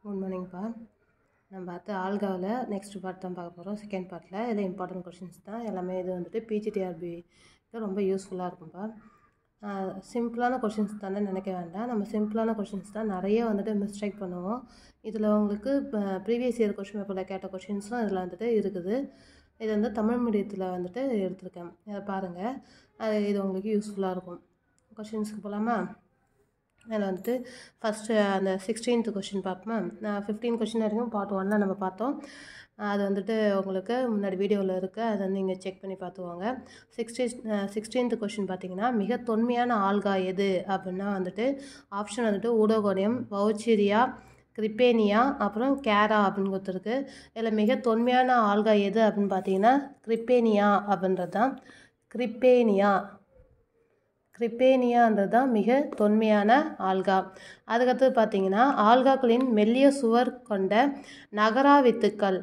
Good மார்னிங்ப்பா. நம்ம பார்த்து ஆல்காவில் next part தான் பார்க்க போகிறோம். செகண்ட் பார்ட்டில் இது இம்பார்ட்டன்ட் கொஷின்ஸ் தான் எல்லாமே. இது வந்துட்டு பிஜிடிஆர்பிக்கு ரொம்ப யூஸ்ஃபுல்லாக இருக்கும்ப்பா. சிம்பிளான கொஷின்ஸ் தானே நினைக்க வேண்டாம். நம்ம சிம்பிளான கொஷின்ஸ் தான் நிறைய வந்துட்டு மிஸ்டேக் பண்ணுவோம். இதில் உங்களுக்கு ப்ரீவியஸ் இயர் கொஷின் பேப்பரில் கேட்ட கொஷின்ஸும் இதில் வந்துட்டு இருக்குது. இது வந்து தமிழ் மீடியத்தில் வந்துட்டு எடுத்திருக்கேன். இதை பாருங்கள், இது உங்களுக்கு யூஸ்ஃபுல்லாக இருக்கும். கொஷின்ஸ்க்கு போகலாமா? அதில் வந்துட்டு ஃபஸ்ட்டு அந்த 16th கொஷின் பார்ப்போமா. 15 கொஷின் வரைக்கும் பார்ட் 1 நம்ம பார்த்தோம். அது வந்துட்டு உங்களுக்கு முன்னாடி வீடியோவில் இருக்குது, அதை நீங்கள் செக் பண்ணி பார்த்துவாங்க. 16th கொஷின் பார்த்தீங்கன்னா, மிக தொன்மையான ஆல்கா எது அப்படின்னா வந்துட்டு ஆப்ஷன் வந்துட்டு ஊடகோனியம், வவுச்சீரியா, கிரிப்பேனியா, அப்புறம் கேரா அப்படின்னு கொடுத்துருக்கு. இதில் மிக தொன்மையான ஆல்கா எது அப்படின்னு பார்த்தீங்கன்னா கிரிப்பேனியா அப்படின்றது தான். கிரிப்பேனியான்றது தான் மிக தொன்மையான ஆல்கா. அதுக்கடுத்து பார்த்தீங்கன்னா, ஆல்காக்களின் மெல்லிய சுவர் கொண்ட நகராவித்துக்கள்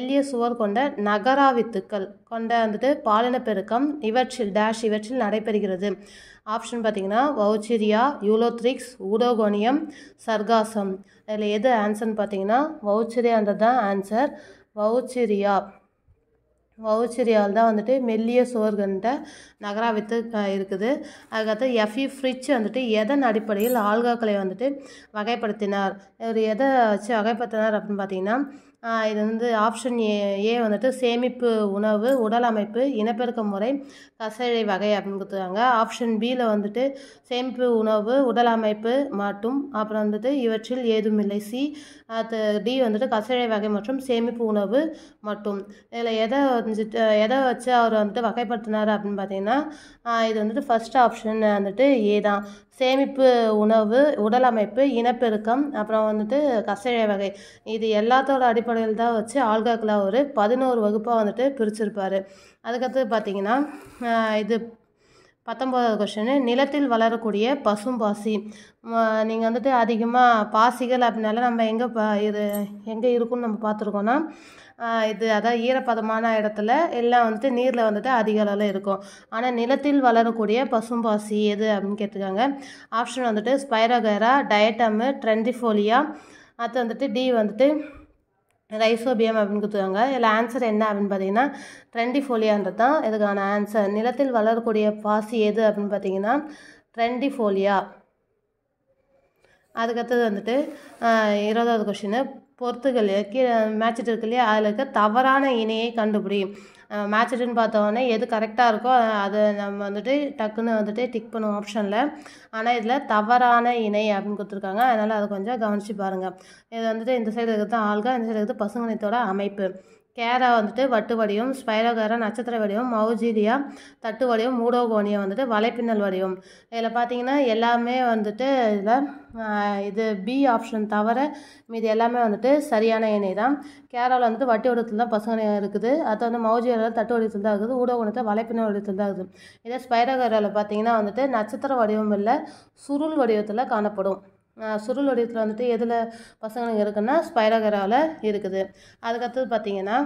கொண்ட வந்துட்டு பாலினப்பெருக்கம் இவற்றில் நடைபெறுகிறது. ஆப்ஷன் பார்த்தீங்கன்னா வவுச்சீரியா, யூலோத்ரிக்ஸ், ஊடோகோனியம், சர்காசம். இதில் எது ஆன்சர்னு பார்த்தீங்கன்னா வவுச்சீரியான்றது தான் ஆன்சர். வவுச்சீரியால் தான் வந்துட்டு மெல்லிய சுவர் கொண்ட நகராவித்து இருக்குது. அதுக்கடுத்து எஃப்இ ஃப்ரிட்ஜ் வந்துட்டு எதன் அடிப்படையில் ஆல்காக்களை வந்துட்டு வகைப்படுத்தினார்? இவர் எதை வச்சு வகைப்படுத்தினார் அப்படின்னு பார்த்தீங்கன்னா, இது வந்து ஆப்ஷன் ஏ வந்துட்டு சேமிப்பு உணவு, உடல் அமைப்பு, இனப்பெருக்க முறை, கசழை வகை அப்படின்னு கொடுத்துருக்காங்க. ஆப்ஷன் பியில் வந்துட்டு சேமிப்பு உணவு, உடல் அமைப்பு மட்டும், அப்புறம் வந்துட்டு இவற்றில் ஏதுமில்லை. டி வந்துட்டு கசழை வகை மற்றும் சேமிப்பு உணவு மட்டும். இதில் எதை வச்சு அவர் வந்துட்டு வகைப்படுத்தினார் அப்படின்னு பார்த்தீங்கன்னா, இது வந்துட்டு ஃபர்ஸ்ட் ஆப்ஷன் வந்துட்டு ஏ தான். சேமிப்பு உணவு, உடல் அமைப்பு, இனப்பெருக்கம், அப்புறம் வந்துட்டு கசழை வகை, இது எல்லாத்தோட அடிப்படையில் தான் வச்சு ஆல்காக்களை ஒரு 11 வகுப்பாக வந்துட்டு பிரிச்சிருப்பார். அதுக்கடுத்து பார்த்தீங்கன்னா, இது 19வது கொஷின், நிலத்தில் வளரக்கூடிய பசும்பாசி. நீங்கள் வந்துட்டு அதிகமாக பாசிகள் அப்படின்னால நம்ம எங்கே இருக்குன்னு நம்ம பார்த்துருக்கோன்னா, இது அதாவது ஈரப்பதமான இடத்துல எல்லாம் வந்துட்டு நீரில் வந்துட்டு அதிக அளவில் இருக்கும். ஆனால் நிலத்தில் வளரக்கூடிய பசும்பாசி எது அப்படின்னு கேட்டிருக்காங்க. ஆப்ஷன் வந்துட்டு ஸ்பைரோகைரா, டயட்டம், ட்ரெண்டிஃபோலியா, அது வந்துட்டு டி வந்துட்டு ரைசோபியம் அப்படின்னு கொடுத்துருக்காங்க. இதில் ஆன்சர் என்ன அப்படின்னு பார்த்தீங்கன்னா ட்ரெண்டிஃபோலியான்றது தான் இதுக்கான ஆன்சர். நிலத்தில் வளரக்கூடிய பாசி எது அப்படின்னு பார்த்தீங்கன்னா ட்ரெண்டிஃபோலியா. அதுக்கடுத்தது வந்துட்டு 20வது கொஷின், பொறுத்துகள் மேட்சிட் இருக்கு இல்லையா, அதில் இருக்க தவறான இணையை கண்டுபிடி. மேட்சிட்டுன்னு பார்த்தோன்னே எது கரெக்டாக இருக்கோ அதை நம்ம வந்துட்டு டக்குன்னு வந்துட்டு டிக் பண்ணுவோம் ஆப்ஷனில். ஆனால் இதில் தவறான இணை அப்படின்னு கொடுத்துருக்காங்க, அதனால் அதை கொஞ்சம் கவனித்து பாருங்கள். இது வந்துட்டு இந்த சைடு இருக்கிறது ஆல்கா, இந்த சைடு இருக்கிறது பசுங்கணித்தோட அமைப்பு. கேரா வந்துட்டு வட்டு வடிவம், ஸ்பைரோகைரா நட்சத்திர வடிவம், வவுச்சீரியா தட்டு வடிவம், ஊடோகோனியம் வந்துட்டு வலைப்பின்னல் வடிவம். இதில் பார்த்தீங்கன்னா எல்லாமே வந்துட்டு இது பி ஆப்ஷன் தவிர மீது எல்லாமே வந்துட்டு சரியான இணை தான். கேராவில் வந்துட்டு வட்டி வடிவத்தில் தான் பசுங்கணியம் இருக்குது, அது வந்து மவுஜியாவில் தட்டு வடிவத்தில் தான் இருக்குது, ஊடகோனியத்தில் வலைப்பின்னல் வடிவத்தில் தான் இருக்குது. இதே ஸ்பைரோகைராவில் பார்த்தீங்கன்னா வந்துட்டு நட்சத்திர வடிவம் இல்லை, சுருள் வடிவத்தில் காணப்படும். சுருள் வடிவத்தில் வந்துட்டு எதில் பசங்களுக்கு இருக்குன்னா ஸ்பைரோகைராவில் இருக்குது. அதுக்கடுத்தது பார்த்தீங்கன்னா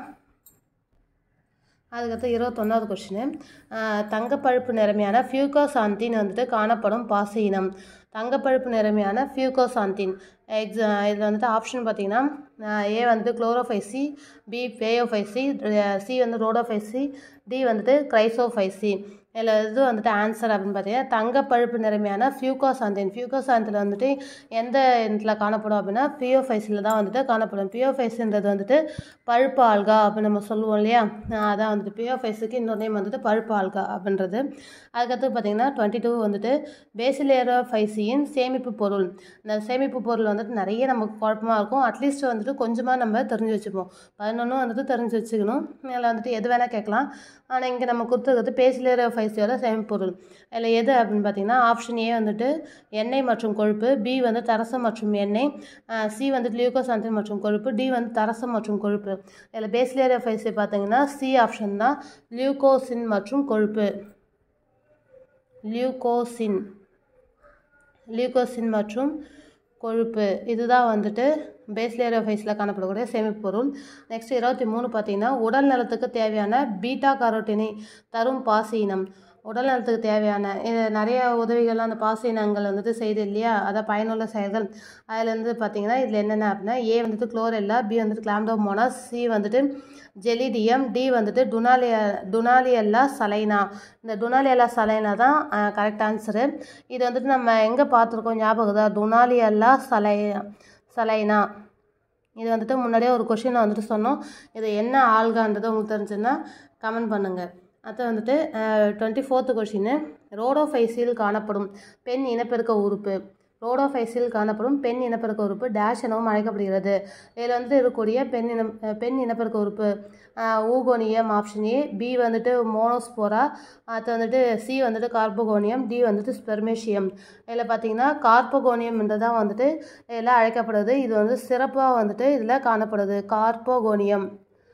21வது கொஷின், தங்கப்பழுப்பு நிறமையான ஃபியூகோசாந்தின் வந்துட்டு காணப்படும் பாசி இனம். தங்கப்பழுப்பு நிறமையான ஃபியூகோசாந்தின் இதில் வந்துட்டு ஆப்ஷன் பார்த்தீங்கன்னா ஏ வந்துட்டு குளோரோஃபைசி, பி பேயோஃபைசி, சி வந்து ரோடோஃபைசி, டி வந்துட்டு கிரைசோஃபைசி. இதில் இது வந்துட்டு ஆன்சர் அப்படின்னு பார்த்தீங்கன்னா தங்கப்பழுப்பு நிறமையான ஃபியூகோசாந்தில் வந்துட்டு எந்த இதில் காணப்படும் அப்படின்னா பியோஃபைஸில் தான் வந்துட்டு காணப்படும். பியோஃபைஸுன்றது வந்துட்டு பழுப்பு ஆல்கா அப்படின்னு நம்ம சொல்லுவோம் இல்லையா, அதான் வந்துட்டு பியோஃபைஸுக்கு இன்னொரு நேம் வந்துட்டு பழுப்பு ஆல்கா அப்படின்றது. அதுக்கடுத்து பார்த்தீங்கன்னா 22 வந்துட்டு பேசிலேரோஃபைசியின் சேமிப்பு பொருள். இந்த சேமிப்பு பொருள் வந்துட்டு நிறைய நமக்கு குழப்பமாக இருக்கும், அட்லீஸ்ட் வந்துட்டு கொஞ்சமாக நம்ம தெரிஞ்சு வச்சுப்போம். 11 வந்துட்டு தெரிஞ்சு வச்சுக்கணும். இதில் வந்துட்டு எது வேணால் கேட்கலாம். ஆனால் இங்கே நம்ம கொடுத்துருக்கிறது பேசிலேரோஃபைசியோட சேமிப்பு பொருள். அதில் எது அப்படின்னு பார்த்தீங்கன்னா ஆப்ஷன் ஏ வந்துட்டு எண்ணெய் மற்றும் கொழுப்பு, பி வந்து தரசம் மற்றும் எண்ணெய், சி வந்துட்டு லியூகோசாந்தின் மற்றும் கொழுப்பு, டி வந்து தரசம் மற்றும் கொழுப்பு. இதில் பேசிலேரோஃபைசி பார்த்தீங்கன்னா சி ஆப்ஷன் தான், லியூகோசின் மற்றும் கொழுப்பு. லியூகோசின் மற்றும் கொழுப்பு இதுதான் வந்துட்டு பேசிலேரோஃபைஸில் காணப்படக்கூடிய சேமிப்பு பொருள். நெக்ஸ்ட் 23 பார்த்தீங்கன்னா உடல் நலத்துக்கு தேவையான பீட்டா கரோட்டினை தரும் பாசி இனம். உடல் நலத்துக்கு தேவையான நிறைய உதவிகள்லாம் அந்த பாசினங்கள் வந்துட்டு செய்து இல்லையா, அதை பயனுள்ள செயல்கள். அதுலேருந்து பார்த்தீங்கன்னா இதில் என்னென்ன அப்படின்னா, ஏ வந்துட்டு குளோரெல்லா, பி வந்துட்டு கிளாம்டோமோனாஸ், சி வந்துட்டு ஜெலிடியம், டி வந்துட்டு டுனாலியல்லா சலைனா. இந்த டுனாலியல்லா சலைனா தான் கரெக்ட் ஆன்சரு. இது வந்துட்டு நம்ம எங்கே பார்த்துருக்கோம் ஞாபகம் தான், டுனாலியல்லா சலைனா. இது வந்துட்டு முன்னாடியே ஒரு கொஷினை வந்துட்டு சொன்னோம். இது என்ன ஆல்கான்றது உங்களுக்கு தெரிஞ்சுன்னா கமெண்ட் பண்ணுங்கள். அது வந்துட்டு 24th கொஷின், ரோடோஃபைசில் காணப்படும் பெண் இனப்பெருக்க உறுப்பு. ரோடோஃபைசில் காணப்படும் பெண் இனப்பெருக்க உறுப்பு டேஷ் எனவும் அழைக்கப்படுகிறது. இதில் வந்துட்டு இருக்கக்கூடிய பெண் இனப்பெருக்க உறுப்பு ஊகோனியம் ஆப்ஷன் ஏ, பி வந்துட்டு மோனோஸ்போரா, அது வந்துட்டு சி வந்துட்டு கார்போகோனியம், டி வந்துட்டு ஸ்பெர்மேஷியம். இதில் பார்த்தீங்கன்னா கார்போகோனியம்ன்றதான் வந்துட்டு இதில் அழைக்கப்படுது. இது வந்து சிறப்பாக வந்துட்டு இதில் காணப்படுது. கார்போகோனியம்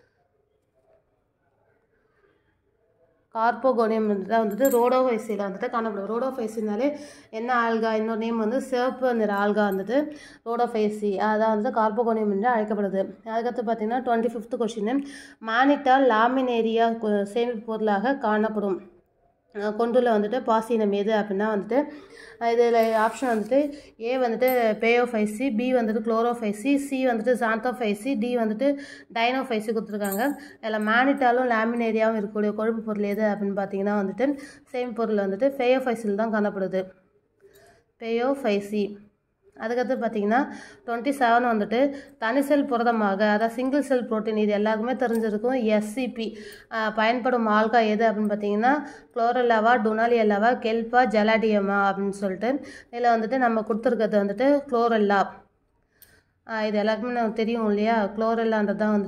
தான் வந்துட்டு ரோடோஃபைசியில் வந்துட்டு காணப்படும். ரோடோஃபைசினாலே என்ன ஆல்கா, இன்னொரு நேம் வந்து சிவப்பு நிற ஆல்கா வந்துட்டு ரோடோஃபைசி, அதான் வந்து கார்போகோனியம் என்று அழைக்கப்படுது. அதுக்கடுத்து பார்த்தீங்கன்னா 25th கொஷின், மானிட்டா லாமினேரியா சேமிப்பு பொருளாக காணப்படும் கொண்டுள்ள வந்துட்டு பாசினம் எது அப்படின்னா வந்துட்டு இதில் ஆப்ஷன் வந்துட்டு ஏ வந்துட்டு பேயோஃபைசி, பி வந்துட்டு குளோரோஃபைசி, சி வந்துட்டு சாந்தோஃபைசி, டி வந்துட்டு டைனோஃபைசி கொடுத்துருக்காங்க. இதில் மேனிட்டாலும் லாமினேரியாவும் இருக்கக்கூடிய கொழுப்பு பொருள் எது அப்படின்னு பார்த்தீங்கன்னா வந்துட்டு சேமிப்பு பொருள் வந்துட்டு பேயோஃபைசில் தான் காணப்படுது. பேயோஃபைசி. அதுக்கடுத்து பார்த்தீங்கன்னா 27 வந்துட்டு தனிசெல் புரதமாக, அதாவது சிங்கிள் செல் புரோட்டீன், இது எல்லாருக்குமே தெரிஞ்சிருக்கும். எஸ்சிபி பயன்படும் ஆல்கா எது அப்படின்னு பார்த்தீங்கன்னா குளோரெல்லாவா, டுனாலியல்லாவா, கெல்பா, ஜெலாடியமா அப்படின்னு சொல்லிட்டு. இதில் வந்துட்டு நம்ம கொடுத்துருக்கிறது வந்துட்டு குளோரெல்லா. இது எல்லாருக்குமே நமக்கு தெரியும் இல்லையா, குளோரெல்லான்றது தான்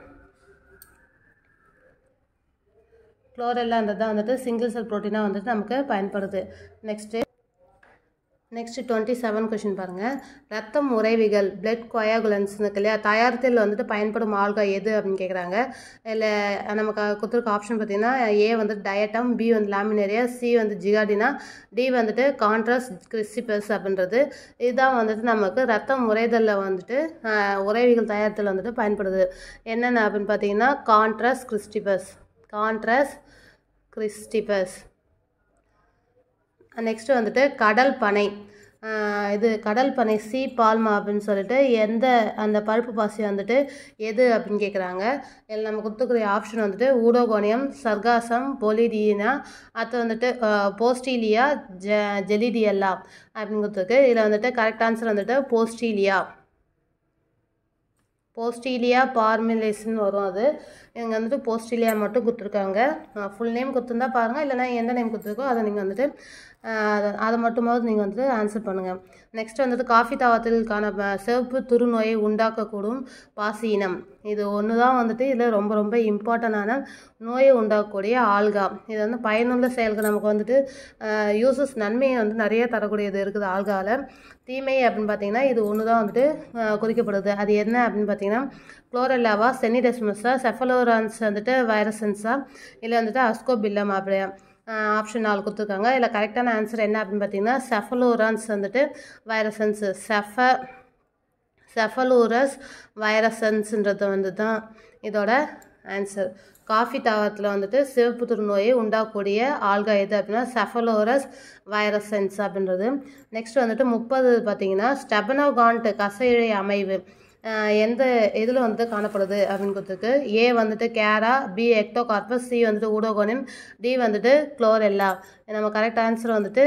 வந்துட்டு சிங்கிள் செல் புரோட்டீனாக வந்துட்டு நமக்கு பயன்படுது. நெக்ஸ்ட் 27 கொஷின் பாருங்கள். ரத்தம் உறைவிகள் பிளட் கொயாகுலன்ஸ் இருக்கு இல்லையா, தயாரித்தல் வந்துட்டு பயன்படும் ஆல்கா எது அப்படின்னு கேட்குறாங்க. இல்லை நமக்கு கொடுத்துருக்க ஆப்ஷன் பார்த்தீங்கன்னா ஏ வந்துட்டு டயட்டம், பி வந்து லாமினேரியா, சி வந்து ஜிகாடினா, டி வந்துட்டு கான்ட்ராஸ் கிறிஸ்டிபஸ் அப்படின்றது. இதுதான் வந்துட்டு நமக்கு ரத்தம் உறைதலில் வந்துட்டு உறைவிகள் தயாரித்தல் வந்துட்டு பயன்படுது. என்னென்ன அப்படின்னு பார்த்தீங்கன்னா கான்ட்ராஸ் கிறிஸ்டிபஸ். நெக்ஸ்ட் வந்துட்டு கடல் பனை. இது கடல் பனை சி பால்மா அப்படின்னு சொல்லிட்டு அந்த பருப்பு பாசி வந்துட்டு எது அப்படின்னு கேட்குறாங்க. இதில் நம்ம கொடுத்துக்கூடிய ஆப்ஷன் வந்துட்டு ஊடோகோனியம், சர்காசம், பொலிடினா, அது வந்துட்டு போஸ்டீலியா, ஜெலிடியல்லா அப்படின்னு கொடுத்துருக்கு. இதில் வந்துட்டு கரெக்ட் ஆன்சர் வந்துட்டு போஸ்டீலியா பார்மிலேஷன் வரும். அது இவங்க வந்துட்டு போஸ்டீலியா மட்டும் கொடுத்துருக்காங்க. ஃபுல் நேம் கொடுத்துருந்தா பாருங்கள், இல்லைனா எந்த நேம் கொடுத்துருக்கோ அதை நீங்கள் வந்துட்டு அதை மட்டுமாவது நீங்கள் வந்துட்டு ஆன்சர் பண்ணுங்கள். நெக்ஸ்ட் வந்துட்டு காஃபி தாவத்திற்கான சிவப்பு துருநோயை உண்டாக்கக்கூடும் பாசி இனம். இது ஒன்று தான் வந்துட்டு இதில் ரொம்ப ரொம்ப இம்பார்ட்டண்டான நோயை உண்டாக்கக்கூடிய ஆல்கா. இது வந்து பயனுள்ள செயல்கள் நமக்கு வந்துட்டு யூசஸ் நன்மையை வந்து நிறைய தரக்கூடியது இருக்குது ஆல்காவில். தீமை அப்படின்னு பார்த்தீங்கன்னா இது ஒன்று தான் வந்துட்டு குறிக்கப்படுது. அது என்ன அப்படின்னு பார்த்தீங்கன்னா குளோரெல்லாவா, செனிடெஸ்மஸா, செஃபலோரான்ஸ் வந்துட்டு வைரசன்ஸா, இல்லை வந்துட்டு அஸ்கோபில்லம் அப்படியா. ஆப்ஷன் 4 கொடுத்துருக்காங்க. இதில் கரெக்டான ஆன்சர் என்ன அப்படின்னு பார்த்தீங்கன்னா செஃபலோரான்ஸ் வந்துட்டு வைரசன்ஸ், செஃபலோரஸ் வைரசன்ஸ்ன்றது வந்து தான் இதோட ஆன்சர். காஃபி தாவரத்தில் வந்துட்டு சிவப்பு துருநோயை உண்டாக்கக்கூடிய ஆல்கா எது அப்படின்னா செஃபலோரஸ் வைரசன்ஸ் அப்படின்றது. நெக்ஸ்ட் வந்துட்டு 30 பார்த்தீங்கன்னா ஸ்டெபனோகாண்ட் கசையிழை அமைவு எந்த இதில் வந்துட்டு காணப்படுது அப்படின்னு கொடுத்துருக்கு. ஏ வந்துட்டு கேரா, பி எக்டோகார்பஸ், சி வந்துட்டு ஊடோகோனியம், டி வந்துட்டு குளோரெல்லா. நம்ம கரெக்ட் ஆன்சர் வந்துட்டு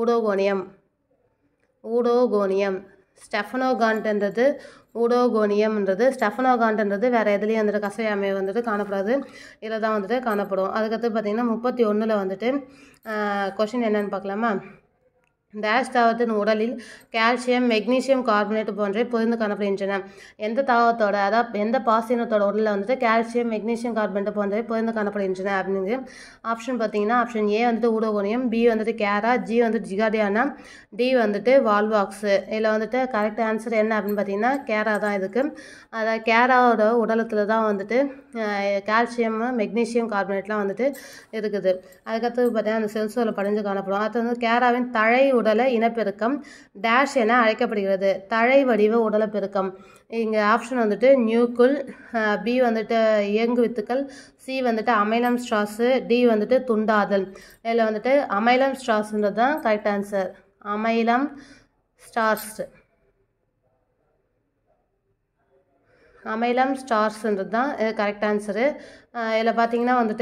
ஊடோகோனியம். ஸ்டெஃபனோகாண்ட்ன்றது ஸ்டெஃபனோகாண்ட்ன்றது வேறு எதுலேயும் வந்துட்டு கசை அமைவு வந்துட்டு காணப்படாது, இதில் தான் வந்துட்டு காணப்படும். அதுக்கடுத்து பார்த்தீங்கன்னா 31 வந்துட்டு கொஷின் என்னன்னு பார்க்கலாமா. டேஷ் தாவரத்தின் உடலில் கால்சியம், மெக்னீசியம் கார்பனேட் போன்றவை பொருந்து காணப்படுகின்றன. எந்த தாவரத்தோட, அதாவது எந்த பாசினத்தோட உடலில் வந்துட்டு கால்சியம், மெக்னீசியம் கார்பனேட் போன்றவை பொருந்து காணப்படுகின்றன அப்படின்னு ஆப்ஷன் பார்த்தீங்கன்னா ஆப்ஷன் ஏ வந்துட்டு ஊடோகோனியம், பி வந்துட்டு கேரா, ஜி வந்துட்டு ஜிகாடியானா, டி வந்துட்டு வால்வாக்ஸு. இதில் வந்துட்டு கரெக்ட் ஆன்சர் என்ன அப்படின்னு பார்த்தீங்கன்னா கேரா தான் இதுக்கு. அதாவது கேராவோட உடலத்தில் தான் வந்துட்டு கால்சியம், மெக்னீசியம் கார்பனேட்லாம் வந்துட்டு இருக்குது. அதுக்கடுத்து பார்த்தீங்கன்னா அந்த செல்ஸோட படிஞ்சு காணப்படும். அது வந்து கேராவின் தழை உடல இனப்பெருக்கம் டேஷ் என அழைக்கப்படுகிறது. தழை வடிவ உடலப்பெருக்கம். இங்கே ஆப்ஷன் வந்துட்டு நியூக்குள், பி வந்துட்டு இயங்கு வித்துக்கள், சி வந்துட்டு அமைலம் ஸ்ட்ராஸு, டி வந்துட்டு துண்டாதல். இதில் வந்துட்டு அமைலம் ஸ்ட்ராஸ்ன்றது தான் correct answer. Amylum stars, amylum ஸ்டார்ஸ்ன்றது தான் கரெக்ட் ஆன்சரு. இதில் பார்த்தீங்கன்னா வந்துட்டு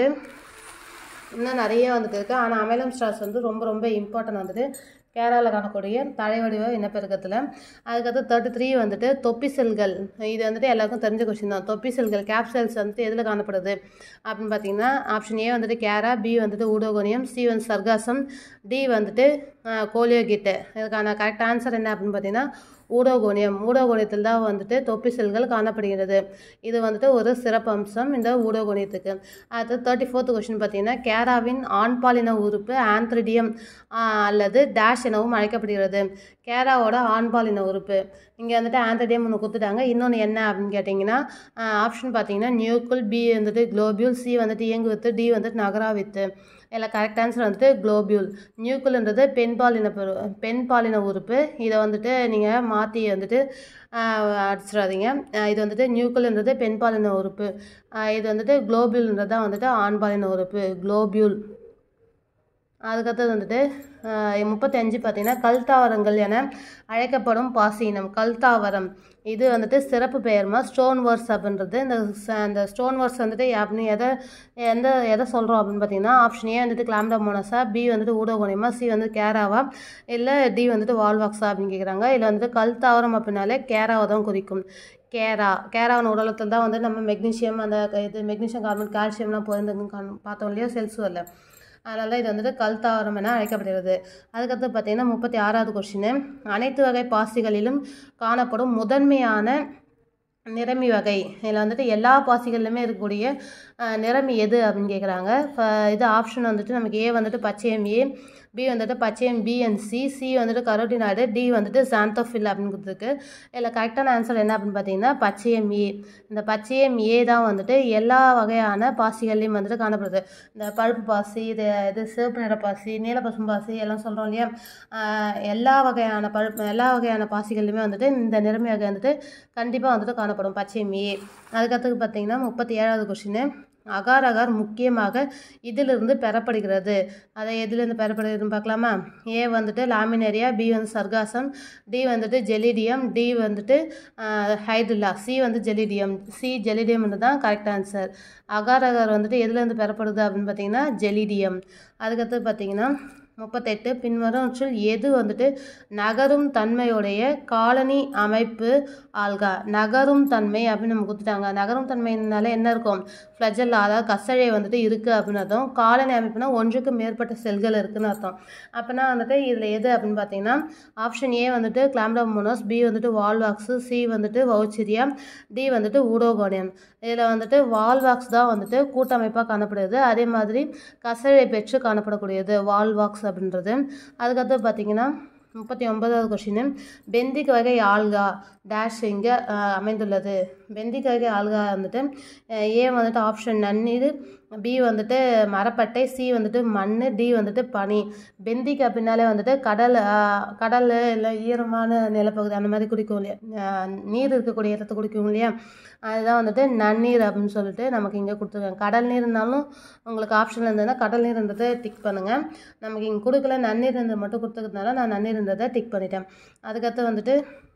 இன்னும் நிறைய வந்துட்டு இருக்குது. ஆனால் அமைலம் ஸ்டார்ஸ் வந்து ரொம்ப ரொம்ப இம்பார்ட்டன்ட் வந்துட்டு கேரளாவில் காணக்கூடிய தழை வடிவ இனப்பெருக்கத்தில். அதுக்கடுத்து 33 வந்துட்டு தொப்பி செல்கள். இது வந்துட்டு எல்லாருக்கும் தெரிஞ்ச கொஸ்டின் தான். தொப்பி செல்கள் கேப்சல்ஸ் வந்துட்டு எதில் காணப்படுது அப்படின்னு பார்த்தீங்கன்னா ஆப்ஷன் ஏ வந்துட்டு கேரா, பி வந்துட்டு ஊடோகோனியம், சி வந்து சர்காசம், டி வந்துட்டு கோலியோகிட்டு. இதுக்கான கரெக்ட் ஆன்சர் என்ன அப்படின்னு பார்த்தீங்கன்னா ஊடோகோனியம். ஊடோகோனியத்தில் தான் வந்துட்டு தொப்பி செல்கள் காணப்படுகிறது. இது வந்துட்டு ஒரு சிறப்பு அம்சம் இந்த ஊடோகோனியத்துக்கு. அடுத்து 34th கொஸ்டின் பார்த்தீங்கன்னா கேராவின் ஆண்பாலின உறுப்பு ஆந்த்ரிடியம் அல்லது டேஷ் எனவும் அழைக்கப்படுகிறது. கேராவோட ஆண்பாலின உறுப்பு இங்கே வந்துட்டு ஆந்த்ரிடியம் ஒன்று கொடுத்துட்டாங்க. இன்னொன்று என்ன அப்படின்னு கேட்டிங்கன்னா ஆப்ஷன் பார்த்தீங்கன்னா நியூக்குள், பி வந்துட்டு குளோபியூல், சி வந்துட்டு இயங்கு வித்து, டி வந்துட்டு நகரா வித்து. இதில் கரெக்ட் ஆன்சர் வந்துட்டு குளோபியூல். நியூக்குள்ன்றது பெண் பாலின உறுப்பு. இதை வந்துட்டு நீங்கள் மாற்றி வந்துட்டு அடிச்சிடாதீங்க. இது வந்துட்டு நியூக்குள்ன்றது பெண் பாலின உறுப்பு. இது வந்துட்டு குளோபியூல்ன்றது தான் வந்துட்டு ஆண் பாலின உறுப்பு, குளோபியூல். அதுக்கடுத்தது வந்துட்டு 35 பார்த்தீங்கன்னா கல்தாவரங்கள் என அழைக்கப்படும் பாசி இனம். கல்தாவரம் இது வந்துட்டு சிறப்பு பெயர்மா ஸ்டோன் வர்ஸ் அப்படின்றது. இந்த ஸ்டோன் வர்ஸ் வந்துட்டு அப்படின்னு எதை சொல்கிறோம் அப்படின்னு பார்த்தீங்கன்னா ஆப்ஷன் ஏ வந்துட்டு கிளாம்டமோனஸா, பி வந்துட்டு ஊடோகோனியமா, சி வந்து கேராவா, இல்லை டி வந்துட்டு வால்வாக்ஸா அப்படின்னு கேட்குறாங்க. இதில் வந்துட்டு கல்தாவரம் அப்படின்னாலே கேராவை தான் குறிக்கும். கேராவின் உடலத்தில் தான் வந்து நம்ம மெக்னீஷியம், அந்த இது மெக்னீஷியம், கார்பன், கால்சியம்லாம் போயிருந்துன்னு பார்த்தோம் இல்லையா செல்ஸ் வரல. அதனால இது வந்துட்டு கல்தாவரம் என அழைக்கப்படுகிறது. அதுக்கடுத்து பார்த்தீங்கன்னா 36வது கொஸ்டின் அனைத்து வகை பாசிகளிலும் காணப்படும் முதன்மையான நிறமி வகை. இதில் வந்துட்டு எல்லா பாசிகள்லையுமே இருக்கக்கூடிய நிறமி எது அப்படின்னு கேட்குறாங்க. இது ஆப்ஷன் வந்துட்டு நமக்கு ஏ வந்துட்டு பச்சையம் ஏ, பி வந்துட்டு பச்சையம் பி அண்ட் சி, சி வந்துட்டு கரோட்டினாய்டு, டி வந்துட்டு சாந்தோஃபில் அப்படின்னு கொடுத்துருக்கு. இதில் கரெக்டான ஆன்சர் என்ன அப்படின்னு பார்த்தீங்கன்னா பச்சையம் ஏ. இந்த பச்சையம் ஏ தான் வந்துட்டு எல்லா வகையான பாசிகள்லையும் வந்துட்டு காணப்படுது. இந்த பழுப்பு பாசி, இது சிவப்பு நிற பாசி, நீலப்பசும் பாசி எல்லாம் சொல்கிறோம் இல்லையா. எல்லா வகையான பாசிகள்லையுமே வந்துட்டு இந்த நிறமி வகை வந்துட்டு கண்டிப்பாக வந்துட்டு காணப்படும் பச்சையம் ஏ. அதுக்கடுத்து பார்த்தீங்கன்னா 37வது கொஸ்டின் அகார் அகார் முக்கியமாக இதிலிருந்து பெறப்படுகிறது. அதை எதிலிருந்து பெறப்படுகிறதுன்னு பார்க்கலாமா. ஏ வந்துட்டு லாமினேரியா, பி வந்து சர்காசம், டி வந்துட்டு ஜெலிடியம், டி வந்துட்டு ஹைட்ரில்லா, சி வந்து ஜெலிடியம். சி ஜெலிடியம்ன்றது தான் கரெக்ட் ஆன்சர். அகார் அகார் வந்துட்டு எதுலேருந்து பெறப்படுது அப்படின்னு பார்த்தீங்கன்னா ஜெலிடியம். அதுக்கடுத்து பார்த்தீங்கன்னா 38 பின்வருவற்றில் எது வந்துட்டு நகரும் தன்மையுடைய காலனி அமைப்பு ஆல்கா. நகரும் தன்மை அப்படின்னு நம்ம கொடுத்துட்டாங்க. நகரும் தன்மைனால என்ன இருக்கும் ஃப்ளஜெல்லா, அதாவது கசழை வந்துட்டு இருக்குது அப்படின்னு அர்த்தம். காலனி அமைப்புனா ஒன்றுக்கு மேற்பட்ட செல்கள் இருக்குதுன்னு அர்த்தம். அப்போனா வந்துட்டு இதில் எது அப்படின்னு பார்த்தீங்கன்னா ஆப்ஷன் ஏ வந்துட்டு கிளாம்டோமோனஸ், பி வந்துட்டு வால்வாக்ஸு, சி வந்துட்டு வவுச்சீரியா, டி வந்துட்டு ஊடோகோனியம். இதில் வந்துட்டு வால்வாக்ஸ் தான் வந்துட்டு கூட்டமைப்பாக காணப்படுது. அதே மாதிரி கசழை பெற்று காணப்படக்கூடியது வால்வாக்ஸ் அப்படின்றது. அதுக்கடுத்து பார்த்தீங்கன்னா 39வது கொஸ்டின் பெந்திக் வகை ஆல்கா டேஷ் இங்கே அமைந்துள்ளது. பெந்திக் வகை ஆல்கா வந்துட்டு ஏ வந்துட்டு ஆப்ஷன் நன்னீர், பி வந்துட்டு மரப்பட்டை, சி வந்துட்டு மண், டி வந்துட்டு பனி. பெந்திக் அப்படின்னாலே வந்துட்டு கடல் இல்லை ஈரமான நிலப்பகுதி அந்த மாதிரி குடிக்கும் இல்லையா, நீர் இருக்கக்கூடிய இடத்த குடிக்கும் இல்லையா, அதுதான் வந்துட்டு நன்னீர் அப்படின்னு சொல்லிட்டு நமக்கு இங்கே கொடுத்துருக்காங்க. கடல் நீர்னாலும் உங்களுக்கு ஆப்ஷனில் இருந்ததுன்னா கடல் நீர்ன்றதை டிக் பண்ணுங்கள். நமக்கு இங்கே கொடுக்கல நன்னீர் இருந்தது மட்டும் கொடுத்துக்கிறதுனால நான் நன்னீர் இருந்ததை டிக் பண்ணிட்டேன். அதுக்கடுத்து வந்துட்டு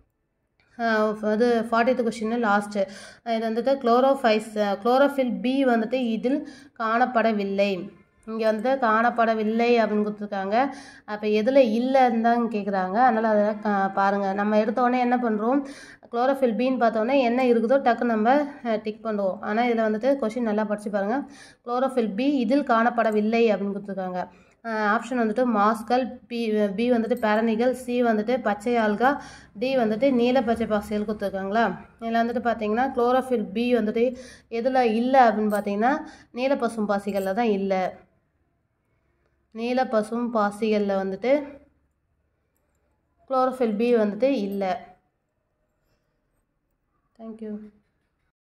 அது 40th கொஸ்டின் லாஸ்ட்டு. இது வந்துட்டு குளோரோஃபில் பி வந்துட்டு இதில் காணப்படவில்லை. இங்கே வந்துட்டு காணப்படவில்லை அப்படின்னு கொடுத்துருக்காங்க. அப்போ எதில் இல்லைன்னு தான் கேட்குறாங்க. அதனால் அதை பாருங்கள். நம்ம எடுத்தோடனே என்ன பண்ணுறோம், குளோரோஃபில் பின்னு பார்த்தோன்னே என்ன இருக்குதோ டக்கு நம்ம டிக் பண்ணுவோம். ஆனால் இதில் வந்துட்டு கொஸ்டின் நல்லா படித்து பாருங்கள். குளோரோஃபில் பி இதில் காணப்படவில்லை அப்படின்னு கொடுத்துருக்காங்க. ஆப்ஷன் வந்துட்டு மாஸ்கல், பி வந்துட்டு பேரனிகள், சி வந்துட்டு பச்சை ஆல்கா, டி வந்துட்டு நீல பச்சை பாசிகள் கொடுத்துருக்காங்களா. இதில் வந்துட்டு பார்த்தீங்கன்னா குளோரோஃபில் பி வந்துட்டு எதில் இல்லை அப்படின்னு பார்த்தீங்கன்னா நீலப்பசும் பாசிகளில் தான் இல்லை. நீலப்பசும் பாசிகளில் வந்துட்டு குளோரோஃபில் பி வந்துட்டு இல்லை. தேங்க்யூ.